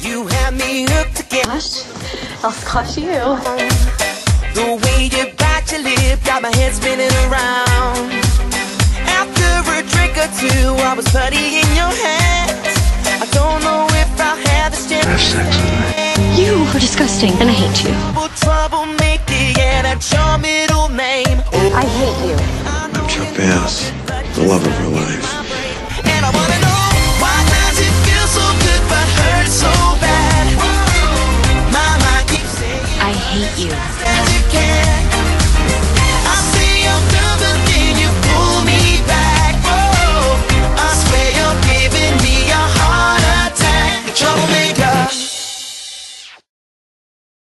You had me hooked again. Gosh, I'll squash you. The way you bite your lip got my head spinning around. After a drink or two, I was putty in your hands. I don't know if I'll have this chance. Have sex with me. You are disgusting, and I hate you. Troublemaker, yeah, that's your middle name. I hate you. I'm Chuck Bass, the love of her life. And I wanna know, why does it feel so good but hurt so bad? My mind keeps saying I hate you.